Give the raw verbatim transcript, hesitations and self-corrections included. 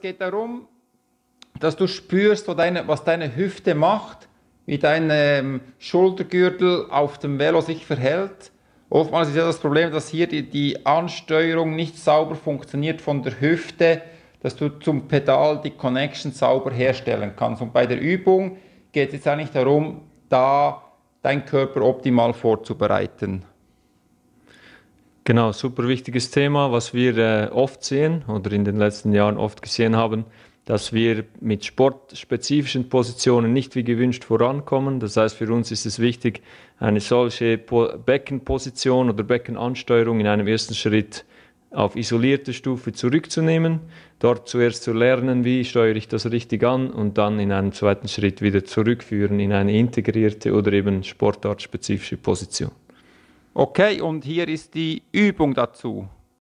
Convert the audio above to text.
geht darum, dass du spürst, wo deine, was deine Hüfte macht, wie dein ähm, Schultergürtel auf dem Velo sich verhält. Oftmals ist ja das Problem, dass hier die, die Ansteuerung nicht sauber funktioniert von der Hüfte, dass du zum Pedal die Connection sauber herstellen kannst. Und bei der Übung geht es jetzt eigentlich darum, da deinen Körper optimal vorzubereiten. Genau, super wichtiges Thema, was wir äh, oft sehen oder in den letzten Jahren oft gesehen haben, dass wir mit sportspezifischen Positionen nicht wie gewünscht vorankommen. Das heißt, für uns ist es wichtig, eine solche po Beckenposition oder Beckenansteuerung in einem ersten Schritt auf isolierte Stufe zurückzunehmen, dort zuerst zu lernen, wie steuere ich das richtig an und dann in einem zweiten Schritt wieder zurückführen in eine integrierte oder eben sportartspezifische Position. Okay, und hier ist die Übung dazu.